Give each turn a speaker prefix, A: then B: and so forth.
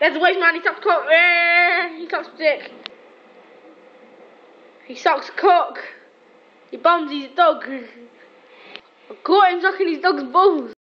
A: There's a wasteman, he sucks cock. He sucks dick. He sucks cock. He bums his dog. I caught him sucking his dog's balls.